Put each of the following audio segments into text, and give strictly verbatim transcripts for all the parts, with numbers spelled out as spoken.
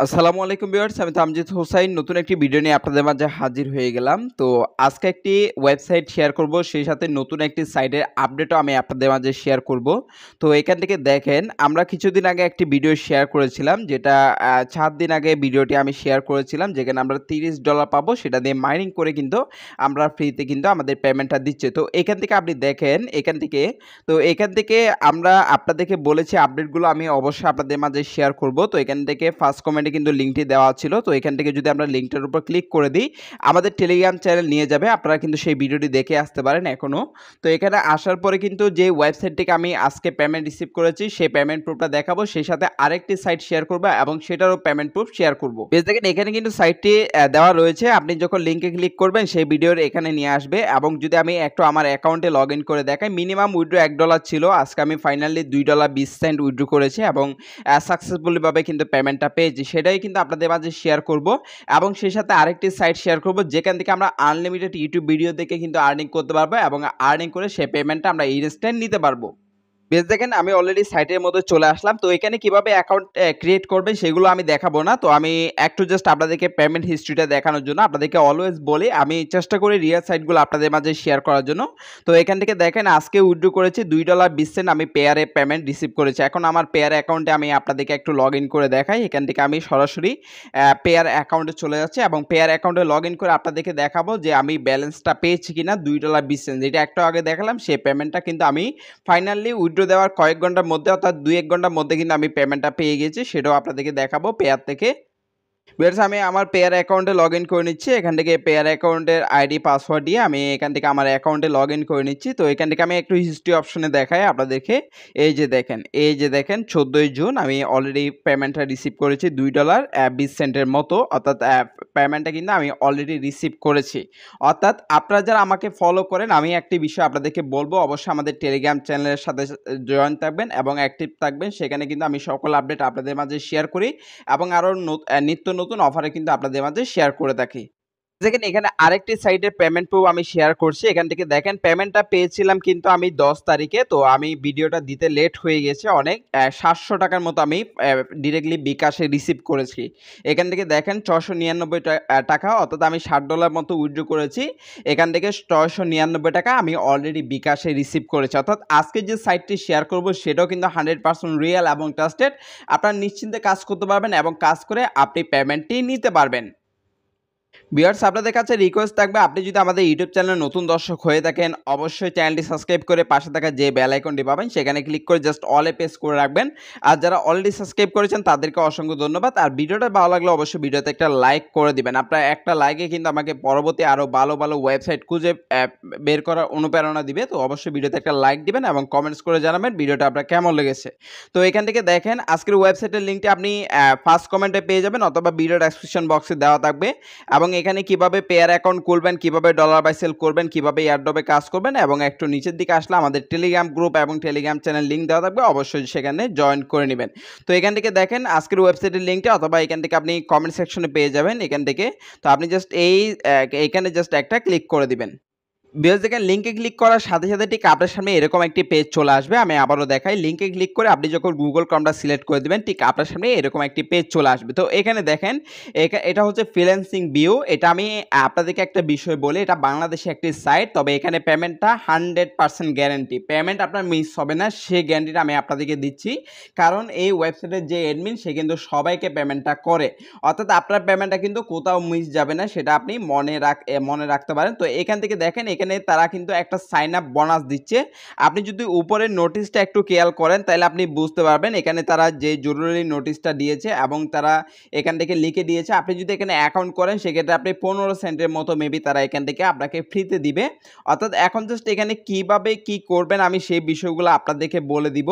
আসসালামু আলাইকুম ভিউয়ার্স, আমি তামজিদ হোসাইন নতুন একটি ভিডিও নিয়ে আপনাদের মাঝে হাজির হয়ে গেলাম। তো আজকে একটি ওয়েবসাইট শেয়ার করব, সেই সাথে নতুন একটি সাইটের আপডেটও আমি আপনাদের মাঝে শেয়ার করব। তো এখান থেকে দেখেন, আমরা কিছুদিন আগে একটি ভিডিও শেয়ার করেছিলাম, যেটা আহ, চার দিন আগে ভিডিওটি আমি শেয়ার করেছিলাম, যেখানে আমরা তিরিশ ডলার পাবো, সেটা দিয়ে মাইনিং করে কিন্তু আমরা ফ্রিতে কিন্তু আমাদের পেমেন্টটা দিচ্ছে। তো এখান থেকে আপনি দেখেন, এখান থেকে তো এখান থেকে আমরা আপনাদেরকে বলেছি আপডেটগুলো আমি অবশ্যই আপনাদের মাঝে শেয়ার করব। তো এখান থেকে ফার্স্ট কমেন্টে কিন্তু লিঙ্কটি দেওয়া ছিল। তো এখান থেকে যদি আমরা লিঙ্কটার উপর ক্লিক করে দিই, আমাদের টেলিগ্রাম চ্যানেল নিয়ে যাবে। আপনারা কিন্তু সেই ভিডিওটি দেখে আসতে পারেন এখনও। তো এখানে আসার পরে কিন্তু যে ওয়েবসাইট থেকে আমি আজকে পেমেন্ট রিসিভ করেছি, সেই পেমেন্ট প্রুফটা দেখাবো, সেই সাথে আরেকটি সাইট শেয়ার করবো এবং সেটারও পেমেন্ট প্রুফ শেয়ার করব। বেশ দেখেন, এখানে কিন্তু সাইটটি দেওয়া রয়েছে। আপনি যখন লিঙ্কে ক্লিক করবেন, সেই ভিডিওর এখানে নিয়ে আসবে। এবং যদি আমি একটু আমার অ্যাকাউন্টে লগ ইন করে দেখাই, মিনিমাম উইথড্র এক ডলার ছিল, আজকে আমি ফাইনালি দুই ডলার বিশ সেন্ট উইথড্র করেছি এবং সাকসেসফুলিভাবে কিন্তু পেমেন্টটা পেয়েছি। সেটাই কিন্তু আপনাদের মাঝে শেয়ার করব এবং সেই সাথে আরেকটি সাইট শেয়ার করব, যেখান থেকে আমরা আনলিমিটেড ইউটিউব ভিডিও দেখে কিন্তু আর্নিং করতে পারবো এবং আর্নিং করে সেই পেমেন্টটা আমরা ইনস্ট্যান্ট নিতে পারবো। বেশ দেখেন, আমি অলরেডি সাইটের মধ্যে চলে আসলাম। তো এখানে কিভাবে অ্যাকাউন্ট ক্রিয়েট করবেন সেগুলো আমি দেখাবো না। তো আমি একটু জাস্ট আপনাদেরকে পেমেন্ট হিস্ট্রিটা দেখানোর জন্য আপনাদেরকে অলওয়েজ বলি, আমি চেষ্টা করি রিয়েল সাইটগুলো আপনাদের মাঝে শেয়ার করার জন্য। তো এখান থেকে দেখেন, আজকে উইথড্র করেছি দুই ডলার বিশ সেন্ট, আমি পেয়ারে পেমেন্ট রিসিভ করেছি। এখন আমার পেয়ার অ্যাকাউন্টে আমি আপনাদেরকে একটু লগ ইন করে দেখাই। এখান থেকে আমি সরাসরি পেয়ার অ্যাকাউন্টে চলে যাচ্ছি এবং পেয়ার অ্যাকাউন্টে লগ ইন করে আপনাদেরকে দেখাবো যে আমি ব্যালেন্সটা পেয়েছি কিনা। দুই ডলার বিশ সেন্ট যেটা একটু আগে দেখালাম, সেই পেমেন্টটা কিন্তু আমি ফাইনালি উইথড্র দেওয়ার কয়েক ঘন্টার মধ্যে, অর্থাৎ দুই এক ঘন্টার মধ্যে কিন্তু আমি পেমেন্টটা পেয়ে গেছি। সেটাও আপনাদেরকে দেখাবো পেয়ার থেকে। বেশ, আমি আমার পেয়ার অ্যাকাউন্টে লগ ইন করে নিচ্ছি। এখান থেকে পেয়ার অ্যাকাউন্টের আইডি পাসওয়ার্ড দিয়ে আমি এখান থেকে আমার অ্যাকাউন্টে লগ ইন করে নিচ্ছি। তো এখান থেকে আমি একটু হিস্ট্রি অপশনে দেখাই আপনাদেরকে। এই যে দেখেন, এই যে দেখেন চোদ্দোই জুন আমি অলরেডি পেমেন্টটা রিসিভ করেছি দুই ডলার বিশ সেন্টের মতো, অর্থাৎ পেমেন্টটা কিন্তু আমি অলরেডি রিসিভ করেছি। অর্থাৎ আপনারা যারা আমাকে ফলো করেন, আমি একটি বিষয় আপনাদেরকে বলবো, অবশ্যই আমাদের টেলিগ্রাম চ্যানেলের সাথে জয়েন থাকবেন এবং অ্যাক্টিভ থাকবেন। সেখানে কিন্তু আমি সকল আপডেট আপনাদের মাঝে শেয়ার করি এবং আরও নিত্য নতুন অফারে কিন্তু আপনাদের মাঝে শেয়ার করে থাকি। দেখেন, এখানে আরেকটি সাইটের পেমেন্ট প্রুফ আমি শেয়ার করছি। এখান থেকে দেখেন, পেমেন্টটা পেয়েছিলাম কিন্তু আমি দশ তারিখে। তো আমি ভিডিওটা দিতে লেট হয়ে গেছে অনেক, সাতশো টাকার মতো আমি ডিরেক্টলি বিকাশে রিসিভ করেছি। এখান থেকে দেখেন ছশো নিরানব্বই টাকা, অর্থাৎ আমি ষাট ডলার মতো উইথড্র করেছি। এখান থেকে ছয়শো নিরানব্বই টাকা আমি অলরেডি বিকাশে রিসিভ করেছি। অর্থাৎ আজকে যে সাইটটি শেয়ার করব সেটাও কিন্তু হান্ড্রেড পার্সেন্ট রিয়েল এবং ট্রাস্টেড। আপনারা নিশ্চিন্তে কাজ করতে পারবেন এবং কাজ করে আপনি পেমেন্টটি নিতে পারবেন। ভিউয়ার্স, আপনাদের কাছে রিকোয়েস্ট থাকবে, আপনি যদি আমাদের ইউটিউব চ্যানেলে নতুন দর্শক হয়ে থাকেন, অবশ্যই চ্যানেলটি সাবস্ক্রাইব করে পাশে থাকা যে বেল আইকনটি পাবেন সেখানে ক্লিক করে জাস্ট অলে প্রেস করে রাখবেন। আর যারা অলরেডি সাবস্ক্রাইব করেছেন তাদেরকে অসংখ্য ধন্যবাদ। আর ভিডিওটা ভালো লাগলে অবশ্যই ভিডিওতে একটা লাইক করে দিবেন। আপনার একটা লাইকে কিন্তু আমাকে পরবর্তী আরও ভালো ভালো ওয়েবসাইট খুঁজে বের করার অনুপ্রেরণা দিবে। তো অবশ্যই ভিডিওতে একটা লাইক দিবেন এবং কমেন্টস করে জানাবেন ভিডিওটা আপনার কেমন লেগেছে। তো এখান থেকে দেখেন, আজকের ওয়েবসাইটের লিঙ্কটি আপনি ফার্স্ট কমেন্টে পেয়ে যাবেন অথবা ভিডিও ডেসক্রিপশন বক্সে দেওয়া থাকবে। এবং এখানে কিভাবে পেয়ার অ্যাকাউন্ট খুলবেন, কিভাবে ডলার বাই সেল করবেন, কিভাবে এয়ারড্রপে কাজ করবেন এবং একটু নিচের দিকে আসলে আমাদের টেলিগ্রাম গ্রুপ এবং টেলিগ্রাম চ্যানেল লিঙ্ক দেওয়া থাকবে, অবশ্যই সেখানে জয়েন করে নেবেন। তো এখান থেকে দেখেন আজকের ওয়েবসাইটের লিঙ্কটা, অথবা এখান থেকে আপনি কমেন্ট সেকশনে পেয়ে যাবেন এখান থেকে। তো আপনি জাস্ট এই এখানে জাস্ট একটা ক্লিক করে দিবেন। ভিউয়ার্স, দেখেন লিঙ্কে ক্লিক করার সাথে সাথে ঠিক আপনার সামনে এরকম একটি পেজ চলে আসবে। আমি আবারও দেখাই, লিঙ্কে ক্লিক করে আপনি যখন গুগল ক্রমটা সিলেক্ট করে দিবেন, ঠিক আপনার সামনে এরকম একটি পেজ চলে আসবে। তো এখানে দেখেন, এটা হচ্ছে ফ্রিল্যান্সিং ভিউ। এটা আমি আপনাদেরকে একটা বিষয় বলি, এটা বাংলাদেশে একটি সাইট, তবে এখানে পেমেন্টটা হান্ড্রেড পার্সেন্ট গ্যারেন্টি। পেমেন্ট আপনার মিস হবে না, সেই গ্যারেন্টিটা আমি আপনাদেরকে দিচ্ছি। কারণ এই ওয়েবসাইটের যে অ্যাডমিন, সে কিন্তু সবাইকে পেমেন্টটা করে। অর্থাৎ আপনার পেমেন্টটা কিন্তু কোথাও মিস যাবে না, সেটা আপনি মনে রাখ মনে রাখতে পারেন। তো এখান থেকে দেখেন, এখানে তারা কিন্তু একটা সাইন আপ বোনাস দিচ্ছে। আপনি যদি উপরের নোটিশটা একটু খেয়াল করেন তাহলে আপনি বুঝতে পারবেন, এখানে তারা যে জরুরি নোটিশটা দিয়েছে এবং তারা এখান থেকে লিখে দিয়েছে, আপনি যদি এখানে অ্যাকাউন্ট করেন সেক্ষেত্রে আপনি পনেরো সেন্টের মতো মেবি তারা এখান থেকে আপনাকে ফ্রিতে দিবে। অর্থাৎ এখন জাস্ট এখানে কিভাবে কি করবেন আমি সেই বিষয়গুলো আপনাদেরকে বলে দিব।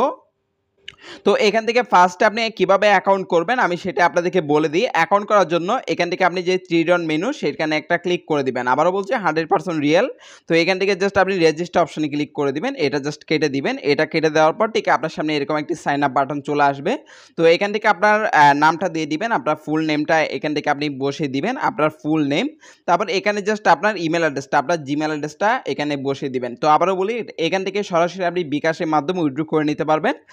তো এখান থেকে ফার্স্টে আপনি কিভাবে অ্যাকাউন্ট করবেন আমি সেটা আপনাদেরকে বলে দিই। অ্যাকাউন্ট করার জন্য এখান থেকে আপনি যে থ্রি ডট মেনু সেখানে একটা ক্লিক করে দিবেন। আবারও বলছি, হান্ড্রেড পার্সেন্ট রিয়েল। তো এখান থেকে জাস্ট আপনি রেজিস্টার অপশনে ক্লিক করে দিবেন, এটা জাস্ট কেটে দিবেন। এটা কেটে দেওয়ার পর ঠিক আপনার সামনে এরকম একটি সাইন আপ বাটন চলে আসবে। তো এখান থেকে আপনার নামটা দিয়ে দিবেন, আপনার ফুল নেমটা এখান থেকে আপনি বসিয়ে দিবেন, আপনার ফুল নেম। তারপর এখানে জাস্ট আপনার ইমেল অ্যাড্রেসটা, আপনার জিমেল অ্যাড্রেসটা এখানে বসিয়ে দিবেন। তো আবারও বলি, এখান থেকে সরাসরি আপনি বিকাশের মাধ্যমে উইথড্র করে নিতে পারবেন। তো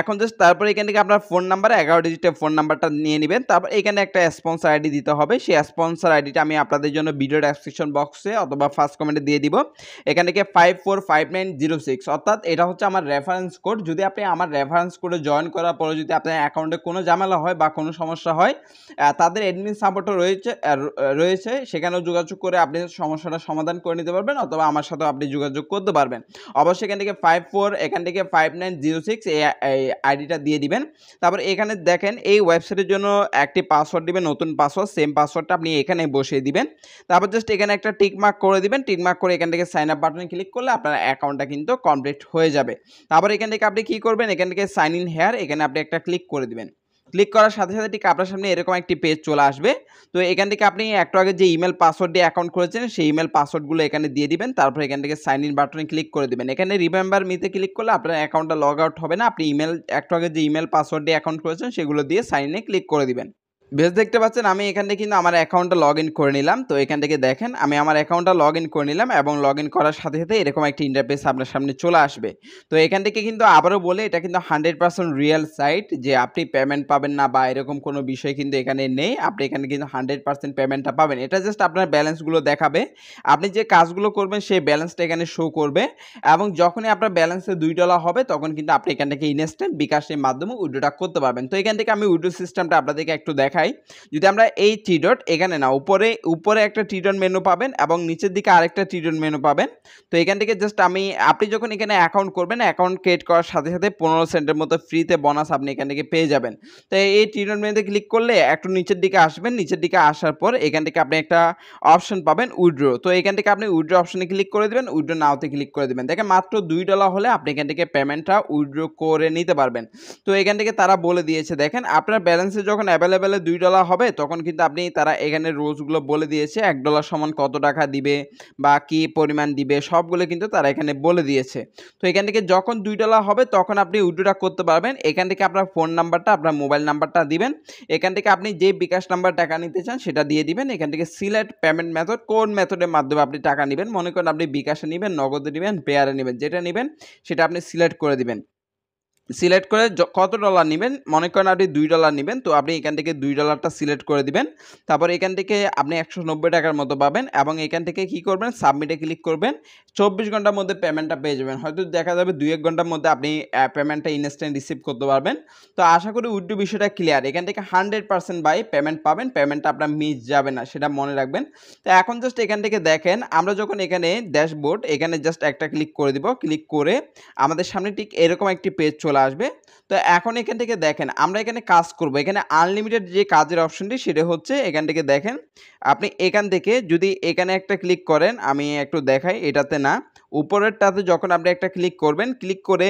এখন জাস্ট তারপরে এখান থেকে আপনার ফোন নাম্বার এগারো ডিজিটের ফোন নাম্বারটা নিয়ে নেবেন। তারপর এখানে একটা স্পন্সর আইডি দিতে হবে। সেই স্পন্সর আইডিটা আমি আপনাদের জন্য ভিডিও ডেসক্রিপশন বক্সে অথবা ফার্স্ট কমেন্টে দিয়ে দিব। এখান থেকে five four five nine zero six, অর্থাৎ এটা হচ্ছে আমার রেফারেন্স কোড। যদি আপনি আমার রেফারেন্স কোডে জয়েন করার পরে যদি আপনার অ্যাকাউন্টে কোনো ঝামেলা হয় বা কোনো সমস্যা হয়, তাদের অ্যাডমিন সাপোর্টও রয়েছে রয়েছে সেখানেও যোগাযোগ করে আপনি সমস্যাটা সমাধান করে নিতে পারবেন, অথবা আমার সাথেও আপনি যোগাযোগ করতে পারবেন। অবশ্যই এখান থেকে ফাইভ ফোর এখান থেকে ফাইভ নাইন জিরো সিক্স এই আইডিটা দিয়ে দিবেন। তারপর এখানে দেখেন এই ওয়েবসাইটের জন্য একটি পাসওয়ার্ড দিবেন, নতুন পাসওয়ার্ড, সেম পাসওয়ার্ডটা আপনি এখানে বসিয়ে দিবেন। তারপর জাস্ট এখানে একটা টিক মার্ক করে দিবেন। টিক মার্ক করে এখান থেকে সাইন আপ বাটনে ক্লিক করলে আপনার অ্যাকাউন্টটা কিন্তু কমপ্লিট হয়ে যাবে। তারপর এখান থেকে আপনি কি করবেন, এখান থেকে সাইন ইন হেয়ার এখানে আপনি একটা ক্লিক করে দিবেন। ক্লিক করার সাথে সাথে ঠিক আপনার সামনে এরকম একটি পেজ চলে আসবে। তো এখান থেকে আপনি একটু আগে যে ইমেল পাসওয়ার্ড দিয়ে অ্যাকাউন্ট করেছেন সেই ইমেল পাসওয়ার্ডগুলো এখানে দিয়ে দিবেন। তারপর এখান থেকে সাইন ইন বাটনে ক্লিক করে দিবেন। এখানে রিমেম্বার মিতে ক্লিক করলে আপনার অ্যাকাউন্টটা লগ আউট হবে না। আপনি ইমেল একটু আগে যে ইমেল পাসওয়ার্ড দিয়ে অ্যাকাউন্ট করেছেন সেগুলো দিয়ে সাইন ইনে ক্লিক করে দিবেন। বেশ, দেখতে পাচ্ছেন আমি এখান থেকে কিন্তু আমার অ্যাকাউন্টটা লগ ইন করে নিলাম। তো এখান থেকে দেখেন আমি আমার অ্যাকাউন্টটা লগ ইন করে নিলাম এবং লগ ইন করার সাথে সাথে এরকম একটা ইন্টারফেস আপনার সামনে চলে আসবে। তো এখান থেকে কিন্তু আবারও বলে এটা কিন্তু হান্ড্রেড পার্সেন্ট রিয়েল সাইট, যে আপনি পেমেন্ট পাবেন না বা এরকম কোনো বিষয় কিন্তু এখানে নেই। আপনি এখানে কিন্তু হান্ড্রেড পার্সেন্ট পেমেন্টটা পাবেন। এটা জাস্ট আপনার ব্যালেন্সগুলো দেখাবে, আপনি যে কাজগুলো করবেন সেই ব্যালেন্সটা এখানে শো করবে, এবং যখনই আপনার ব্যালেন্সে দুই ডলার হবে তখন কিন্তু আপনি এখান থেকে ইনস্ট্যান্ট বিকাশের মাধ্যমে উইথড্রটা করতে পারবেন। তো এখান থেকে আমি উইথড্র সিস্টেমটা আপনাদেরকে একটু দেখাই। যদি আমরা এই টি ডট এখানে না উপরে উপরে একটা টি ডট মেনু পাবেন এবং নিচের দিকে আরেকটা টি ডট মেনু পাবেন। তো এখান থেকে জাস্ট আমি আপনি যখন এখানে অ্যাকাউন্ট করবেন, অ্যাকাউন্ট ক্রিয়েট করার সাথে সাথে পনেরো সেন্টের মতো ফ্রিতে বোনাস আপনি এখান থেকে পেয়ে যাবেন। তো এই টি ডট মেনুতে ক্লিক করলে একটু নিচের দিকে আসবেন। নিচের দিকে আসার পর এখান থেকে আপনি একটা অপশন পাবেন উইথড্র। তো এখান থেকে আপনি উইথড্র অপশনে ক্লিক করে দেবেন, উইথড্র নাওতে ক্লিক করে দেবেন। দেখেন মাত্র দুই ডলার হলে আপনি এখান থেকে পেমেন্টটা উইথড্র করে নিতে পারবেন। তো এখান থেকে তারা বলে দিয়েছে, দেখেন আপনার ব্যালেন্সে যখন অ্যাভেলেবেলে দুই ডলার হবে তখন কিন্তু আপনি তারা এখানে রোজগুলো বলে দিয়েছে, এক ডলার সমান কত টাকা দিবে বা কি পরিমাণ দিবে সবগুলো কিন্তু তারা এখানে বলে দিয়েছে। তো এখান থেকে যখন দুই ডলার হবে তখন আপনি উইথড্রটা করতে পারবেন। এখান থেকে আপনার ফোন নাম্বারটা, আপনার মোবাইল নাম্বারটা দিবেন। এখান থেকে আপনি যে বিকাশ নাম্বার টাকা নিতে চান সেটা দিয়ে দিবেন। এখান থেকে সিলেক্ট পেমেন্ট মেথড, কোন মেথডের মাধ্যমে আপনি টাকা নেবেন, মনে করেন আপনি বিকাশে নেবেন, নগদে নেবেন, পেয়ারে নেবেন, যেটা নেবেন সেটা আপনি সিলেক্ট করে দিবেন। সিলেক্ট করে কত ডলার নেবেন, মনে করেন আপনি দুই ডলার নেবেন, তো আপনি এখান থেকে দুই ডলারটা সিলেক্ট করে দিবেন। তারপর এখান থেকে আপনি একশো নব্বই টাকার মতো পাবেন এবং এখান থেকে কি করবেন, সাবমিটে ক্লিক করবেন। চব্বিশ ঘন্টার মধ্যে পেমেন্টটা পেয়ে যাবেন। হয়তো দেখা যাবে দুই এক ঘন্টার মধ্যে আপনি পেমেন্টটা ইনস্ট্যান্ট রিসিভ করতে পারবেন। তো আশা করি উইথড্র বিষয়টা ক্লিয়ার। এখান থেকে হান্ড্রেড পার্সেন্ট বাই পেমেন্ট পাবেন, পেমেন্টটা আপনার মিস যাবে না, সেটা মনে রাখবেন। তো এখন জাস্ট এখান থেকে দেখেন আমরা যখন এখানে ড্যাশবোর্ড এখানে জাস্ট একটা ক্লিক করে দিব, ক্লিক করে আমাদের সামনে ঠিক এরকম একটি পেজ চলে আসবে। তো এখন এখান থেকে দেখেন আমরা এখানে কাজ করব। এখানে আনলিমিটেড যে কাজের অপশনটি সেটা হচ্ছে এখান থেকে দেখেন আপনি এখান থেকে যদি এখানে একটা ক্লিক করেন, আমি একটু দেখাই, এটাতে না উপরেরটাতে যখন আপনি একটা ক্লিক করবেন, ক্লিক করে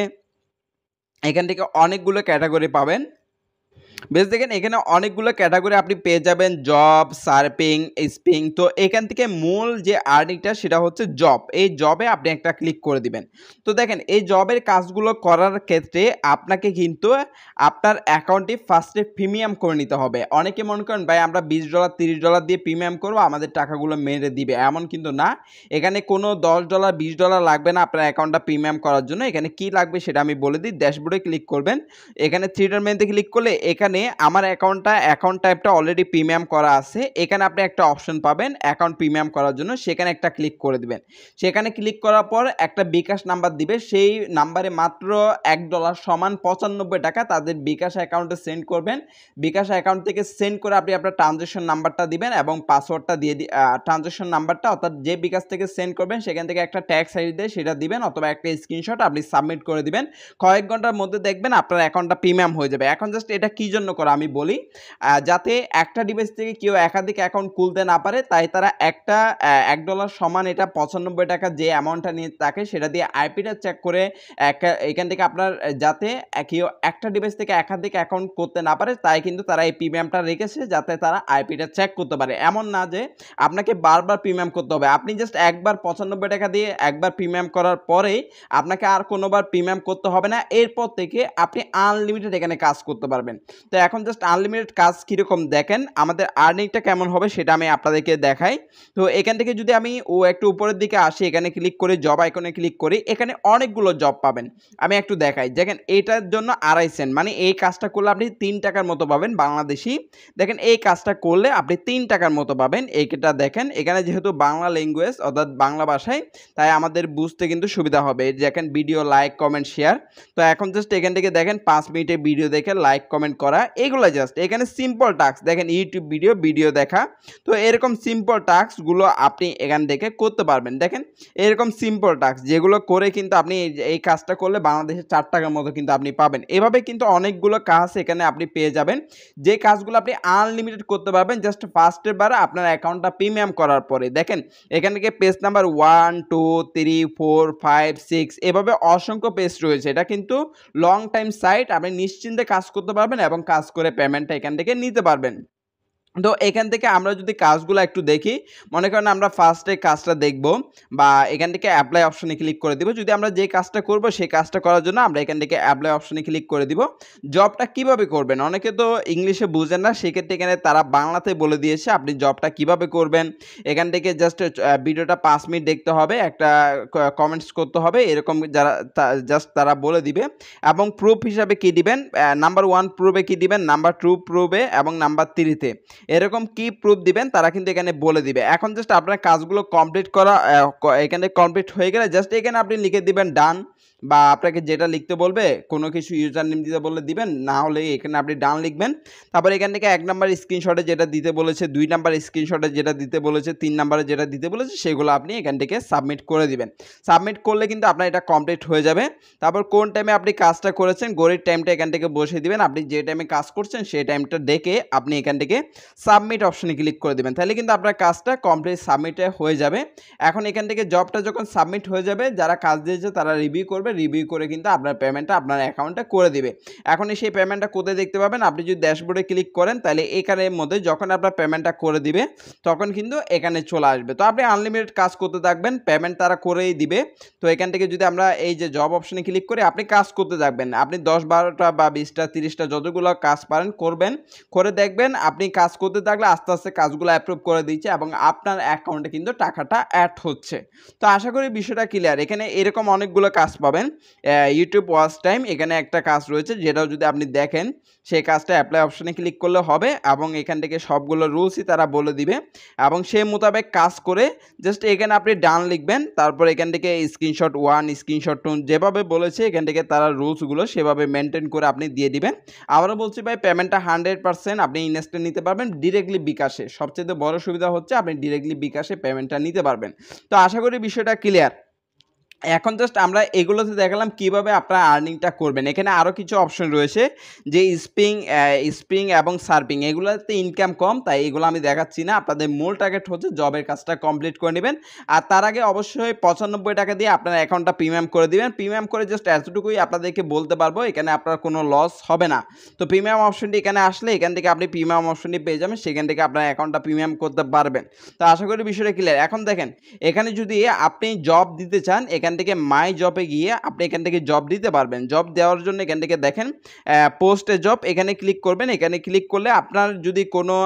এখান থেকে অনেকগুলো ক্যাটাগরি পাবেন। বেশ, দেখেন এখানে অনেকগুলো ক্যাটাগরি আপনি পেয়ে যাবেন, জব, সার্ফিং, স্পিং। তো এখান থেকে মূল যে আর্নিংটা সেটা হচ্ছে জব। এই জবে আপনি একটা ক্লিক করে দিবেন। তো দেখেন এই জবের কাজগুলো করার ক্ষেত্রে আপনাকে কিন্তু আপনার অ্যাকাউন্টটি ফার্স্টে প্রিমিয়াম করে নিতে হবে। অনেকে মনে করেন ভাই আমরা বিশ ডলার তিরিশ ডলার দিয়ে প্রিমিয়াম করবো, আমাদের টাকাগুলো মেরে দিবে, এমন কিন্তু না। এখানে কোনো দশ ডলার বিশ ডলার লাগবে না আপনার অ্যাকাউন্টটা প্রিমিয়াম করার জন্য। এখানে কি লাগবে সেটা আমি বলে দিই। ড্যাশবোর্ডে ক্লিক করবেন, এখানে থ্রি ডট মেনুতে ক্লিক করলে এখানে আমার অ্যাকাউন্টটা অ্যাকাউন্ট টাইপটা অলরেডি প্রিমিয়াম করা আছে। এখানে আপনি একটা অপশন পাবেন অ্যাকাউন্ট প্রিমিয়াম করার জন্য, সেখানে একটা ক্লিক করে দিবেন। সেখানে ক্লিক করার পর একটা বিকাশ নাম্বার দিবে, সেই নাম্বারে মাত্র এক ডলার সমান পঁচানব্বই টাকা তাদের বিকাশ অ্যাকাউন্টে সেন্ড করবেন। বিকাশ অ্যাকাউন্ট থেকে সেন্ড করে আপনি আপনার ট্রানজ্যাকশন নাম্বারটা দিবেন এবং পাসওয়ার্ডটা দিয়ে ট্রানজ্যাকশন নাম্বারটা, অর্থাৎ যে বিকাশ থেকে সেন্ড করবেন সেখান থেকে একটা ট্যাক্স আইডি দিয়ে সেটা দিবেন, অথবা একটা স্ক্রিনশট আপনি সাবমিট করে দিবেন। কয়েক ঘন্টার মধ্যে দেখবেন আপনার অ্যাকাউন্টটা প্রিমিয়াম হয়ে যাবে। এখন জাস্ট এটা কি জন্য করা আমি বলি, যাতে একটা ডিভাইস থেকে কেউ একাধিক অ্যাকাউন্ট খুলতে না পারে, তাই তারা একটা এক ডলার সমান এটা পঁচানব্বই টাকা যে অ্যামাউন্টটা নিয়ে থাকে সেটা দিয়ে আইপিটা চেক করে এখান থেকে আপনার যাতে কেউ একটা ডিভাইস থেকে একাধিক অ্যাকাউন্ট করতে না পারে, তাই কিন্তু তারা এই প্রিমিয়ামটা রেখেছে যাতে তারা আইপিটা চেক করতে পারে। এমন না যে আপনাকে বারবার প্রিমিয়াম করতে হবে, আপনি জাস্ট একবার পঁচানব্বই টাকা দিয়ে একবার প্রিমিয়াম করার পরেই আপনাকে আর কোনোবার প্রিমিয়াম করতে হবে না। এরপর থেকে আপনি আনলিমিটেড এখানে কাজ করতে পারবেন। তো তো এখন জাস্ট আনলিমিটেড কাজ কীরকম দেখেন, আমাদের আর্নিংটা কেমন হবে সেটা আমি আপনাদেরকে দেখাই। তো এখান থেকে যদি আমি ও একটু উপরের দিকে আসি, এখানে ক্লিক করে জব আইকনে ক্লিক করি, এখানে অনেকগুলো জব পাবেন। আমি একটু দেখাই, দেখেন এটার জন্য আড়াই সেন্ট, মানে এই কাজটা করলে আপনি তিন টাকার মতো পাবেন বাংলাদেশি। দেখেন এই কাজটা করলে আপনি তিন টাকার মতো পাবেন। এইটা দেখেন এখানে যেহেতু বাংলা ল্যাঙ্গুয়েজ অর্থাৎ বাংলা ভাষায়, তাই আমাদের বুঝতে কিন্তু সুবিধা হবে। দেখেন ভিডিও লাইক কমেন্ট শেয়ার। তো এখন জাস্ট এখান থেকে দেখেন পাঁচ মিনিটে ভিডিও দেখে লাইক কমেন্ট করা, এগুলো জাস্ট এখানে সিম্পল টাস্ক। দেখেন ইউটিউব ভিডিও ভিডিও দেখা। তো এরকম সিম্পল টাস্কগুলো আপনি এখান থেকে করতে পারবেন। দেখেন এরকম সিম্পল টাস্ক যেগুলো করে কিন্তু আপনি এই কাজটা করলে বাংলাদেশে চার টাকার মতো কিন্তু আপনি পাবেন। এভাবে কিন্তু অনেকগুলো কাজ এখানে আপনি পেয়ে যাবেন, যে কাজগুলো আপনি আনলিমিটেড করতে পারবেন জাস্ট ফার্স্টের বার আপনার অ্যাকাউন্টটা প্রিমিয়াম করার পরে। দেখেন এখান থেকে page number one two three four five six এভাবে অসংখ্য পেজ রয়েছে। এটা কিন্তু লং টাইম সাইট, আপনি নিশ্চিন্তে কাজ করতে পারবেন এবং কাজ করে পেমেন্টটা এখান থেকে নিতে পারবেন। তো এখান থেকে আমরা যদি কাজগুলো একটু দেখি, মনে করেন আমরা ফার্স্টে কাজটা দেখব বা এখান থেকে অ্যাপ্লাই অপশনে ক্লিক করে দিব। যদি আমরা যে কাজটা করব সেই কাজটা করার জন্য আমরা এখান থেকে অ্যাপ্লাই অপশনে ক্লিক করে দিব। জবটা কিভাবে করবেন, অনেকে তো ইংলিশে বুঝেন না, সেক্ষেত্রে এখানে তারা বাংলাতে বলে দিয়েছে আপনি জবটা কিভাবে করবেন। এখান থেকে জাস্ট ভিডিওটা পাঁচ মিনিট দেখতে হবে, একটা কমেন্টস করতে হবে, এরকম যারা জাস্ট তারা বলে দিবে। এবং প্রুফ হিসাবে কি দিবেন, নাম্বার ওয়ান প্রুফে কি দিবেন, নাম্বার টু প্রুফে এবং নাম্বার থ্রিতে এরকম কি প্রুফ দিবেন তারা কিন্তু এখানে বলে দিবে। এখন জাস্ট আপনার কাজগুলো কমপ্লিট করা এখানে কমপ্লিট হয়ে গেলে জাস্ট এখানে আপনি লিখে দিবেন ডান, বা আপনাকে যেটা লিখতে বলবে কোনো কিছু ইউজার নেম দিতে বললে দিবেন, না হলে এখানে আপনি ডান লিখবেন। তারপর এখান থেকে এক নাম্বার স্ক্রিনশটে যেটা দিতে বলেছে, দুই নাম্বার স্ক্রিনশটে যেটা দিতে বলেছে, তিন নাম্বারে যেটা দিতে বলেছে সেগুলো আপনি এখান থেকে সাবমিট করে দিবেন। সাবমিট করলে কিন্তু আপনার এটা কমপ্লিট হয়ে যাবে। তারপর কোন টাইমে আপনি কাজটা করেছেন ঘড়ির টাইমটা এখান থেকে বসিয়ে দিবেন। আপনি যে টাইমে কাজ করছেন সেই টাইমটা দেখে আপনি এখান থেকে সাবমিট অপশনে ক্লিক করে দিবেন, তাহলে কিন্তু আপনার কাজটা কমপ্লিট সাবমিটে হয়ে যাবে। এখন এখান থেকে জবটা যখন সাবমিট হয়ে যাবে, যারা কাজ দিয়েছে তারা রিভিউ করবে, রিভিউ করে কিন্তু আপনার পেমেন্টটা আপনার অ্যাকাউন্টে করে দিবে। এখন সেই পেমেন্টটা কোথায় দেখতে পাবেন, আপনি যদি ড্যাশবোর্ডে ক্লিক করেন তাহলে এখানের মধ্যে যখন আপনার পেমেন্টটা করে দিবে তখন কিন্তু এখানে চলে আসবে। তো আপনি আনলিমিটেড কাজ করতে থাকবেন, পেমেন্ট তারা করেই দিবে। তো এখান থেকে যদি আমরা এই যে জব অপশনে ক্লিক করে আপনি কাজ করতে থাকবেন, আপনি দশ বারোটা বা বিশটা তিরিশটা যতগুলো কাজ পারেন করবেন, করে দেখবেন আপনি কাজ করতে থাকলে আস্তে আস্তে কাজগুলো অ্যাপ্রুভ করে দিচ্ছে এবং আপনার অ্যাকাউন্টে কিন্তু টাকাটা অ্যাড হচ্ছে। তো আশা করি বিষয়টা ক্লিয়ার। এখানে এরকম অনেকগুলো কাজ পাবেন। ইউটিউব ওয়াচ টাইম এখানে একটা কাজ রয়েছে, যেটাও যদি আপনি দেখেন সেই কাজটা অ্যাপ্লাই অপশনে ক্লিক করলে হবে এবং এখান থেকে সবগুলো রুলসই তারা বলে দিবে এবং সেই মোতাবেক কাজ করে জাস্ট এখানে আপনি ডান লিখবেন। তারপর এখান থেকে স্ক্রিনশট ওয়ান স্ক্রিনশট টু যেভাবে বলেছে এখান থেকে তারা রুলসগুলো সেভাবে মেনটেন করে আপনি দিয়ে দিবেন। আবারও বলছি ভাই, পেমেন্টটা হান্ড্রেড পার্সেন্ট আপনি ইনস্ট্যান্ট নিতে পারবেন ডিরেক্টলি বিকাশে। সবচেয়ে বড় সুবিধা হচ্ছে আপনি ডিরেক্টলি বিকাশে পেমেন্টটা নিতে পারবেন। তো আশা করি বিষয়টা ক্লিয়ার। এখন জাস্ট আমরা এগুলোতে দেখালাম কিভাবে আপনারা আর্নিংটা করবেন। এখানে আরও কিছু অপশন রয়েছে, যে স্প্রিং স্প্রিং এবং সার্ফিং এগুলোতে ইনকাম কম, তাই এগুলো আমি দেখাচ্ছি না। আপনাদের মূল টার্গেট হচ্ছে জবের কাজটা কমপ্লিট করে নেবেন, আর তার আগে অবশ্যই পঁচানব্বই টাকা দিয়ে আপনার অ্যাকাউন্টটা প্রিমিয়াম করে দিবেন। প্রিমিয়াম করে জাস্ট এতটুকুই আপনাদেরকে বলতে পারবো, এখানে আপনার কোনো লস হবে না। তো প্রিমিয়াম অপশনটি এখানে আসলে এখান থেকে আপনি প্রিমিয়াম অপশনটি পেয়ে যাবেন, সেখান থেকে আপনার অ্যাকাউন্টটা প্রিমিয়াম করতে পারবেন। তো আশা করি বিষয়টা ক্লিয়ার। এখন দেখেন এখানে যদি আপনি জব দিতে চান, এখান থেকে মাই জবে গিয়ে আপনি এখান থেকে জব দিতে পারবেন। জব দেওয়ার জন্য এখান থেকে দেখেন পোস্টে জব, এখানে ক্লিক করবেন। এখানে ক্লিক করলে আপনার যদি কোনো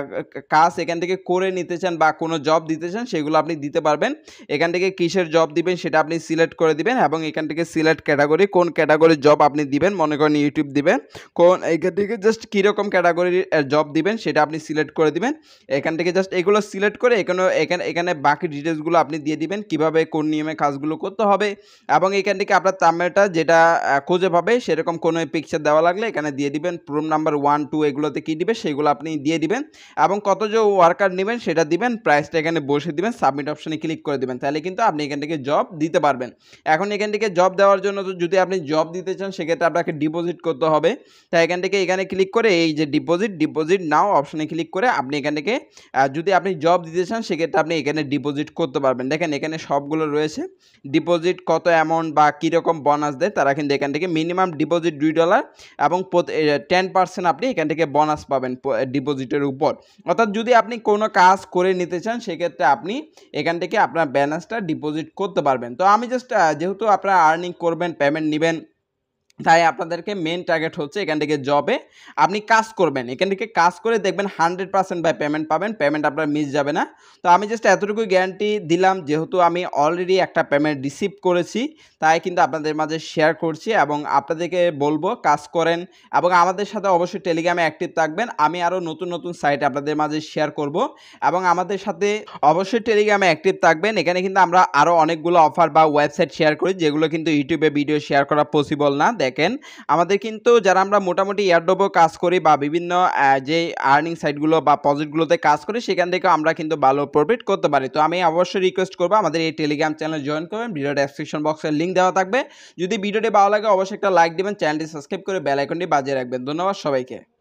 কাজ এখান থেকে করে নিতে চান বা কোনো জব দিতে চান সেগুলো আপনি দিতে পারবেন। এখান থেকে কিসের জব দিবেন সেটা আপনি সিলেক্ট করে দিবেন এবং এখান থেকে সিলেক্ট ক্যাটাগরি, কোন ক্যাটাগরির জব আপনি দিবেন। মনে করেন ইউটিউব দিবেন, কোন এখান থেকে জাস্ট কীরকম ক্যাটাগরির জব দিবেন সেটা আপনি সিলেক্ট করে দিবেন। এখান থেকে জাস্ট এগুলো সিলেক্ট করে এখানে এখানে এখানে বাকি ডিটেলসগুলো আপনি দিয়ে দিবেন, কিভাবে কোন নিয়মে কাজগুলো করতে হবে এবং এখান থেকে আপনার থাম্বনেলটা যেটা খুঁজে পাবে সেরকম কোনো পিকচার দেওয়া লাগলে এখানে দিয়ে দিবেন। প্রুফ নাম্বার ওয়ান টু এগুলোতে কী দিবে সেগুলো আপনি দিয়ে দিবেন এবং কত যে ওয়ার্কার নেবেন সেটা দিবেন, প্রাইসটা এখানে বসে দিবেন, সাবমিট অপশনে ক্লিক করে দিবেন, তাহলে কিন্তু আপনি এখান থেকে জব দিতে পারবেন। এখন এখান থেকে জব দেওয়ার জন্য তো যদি আপনি জব দিতে চান সেক্ষেত্রে আপনাকে ডিপোজিট করতে হবে। তাই এখান থেকে এখানে ক্লিক করে এই যে ডিপোজিট ডিপোজিট নাও অপশনে ক্লিক করে আপনি এখান থেকে যদি আপনি জব দিতে চান সেক্ষেত্রে আপনি এখানে ডিপোজিট করতে পারবেন। দেখেন এখানে সবগুলো রয়েছে, ডিপোজিট কত অ্যামাউন্ট বা কীরকম বোনাস দেয় তারা কিন্তু এখান থেকে মিনিমাম ডিপোজিট দুই ডলার এবং টেন পার্সেন্ট আপনি এখান থেকে বোনাস পাবেন ডিপোজিটের উপর। অর্থাৎ যদি আপনি কোনো কাজ করে নিতে চান সেক্ষেত্রে আপনি এখান থেকে আপনার ব্যালেন্সটা ডিপোজিট করতে পারবেন। তো আমি জাস্ট যেহেতু আপনারা আর্নিং করবেন, পেমেন্ট নেবেন, তাই আপনাদেরকে মেন টার্গেট হচ্ছে এখান থেকে জবে আপনি কাজ করবেন। এখান থেকে কাজ করে দেখবেন হান্ড্রেড পার্সেন্ট ভাই পেমেন্ট পাবেন। পেমেন্ট আপনার মিস যাবে না। তো আমি জাস্ট এতটুকুই গ্যারান্টি দিলাম, যেহেতু আমি অলরেডি একটা পেমেন্ট রিসিভ করেছি, তাই কিন্তু আপনাদের মাঝে শেয়ার করছি এবং আপনাদেরকে বলবো কাজ করেন এবং আমাদের সাথে অবশ্যই টেলিগ্রামে অ্যাক্টিভ থাকবেন। আমি আরও নতুন নতুন সাইট আপনাদের মাঝে শেয়ার করব এবং আমাদের সাথে অবশ্যই টেলিগ্রামে অ্যাক্টিভ থাকবেন। এখানে কিন্তু আমরা আরও অনেকগুলো অফার বা ওয়েবসাইট শেয়ার করি, যেগুলো কিন্তু ইউটিউবে ভিডিও শেয়ার করা পসিবল না। দেখেন আমাদের কিন্তু যারা আমরা মোটামুটি এয়ারড্রপেও কাজ করি বা বিভিন্ন যে আর্নিং সাইটগুলো বা প্রজেক্টগুলোতে কাজ করি, সেখান থেকে আমরা কিন্তু ভালো প্রফিট করতে পারি। তো আমি অবশ্যই রিকোয়েস্ট করবো আমাদের এই টেলিগ্রাম চ্যানেল জয়েন করবেন। ভিডিও ডেসক্রিপশন বক্সের লিঙ্ক দেওয়া থাকবে। যদি ভিডিওটি ভালো লাগে অবশ্যই একটা লাইক দিবেন, চ্যানেলটি সাবস্ক্রাইব করে বেল আইকনটি বাজিয়ে রাখবেন। ধন্যবাদ সবাইকে।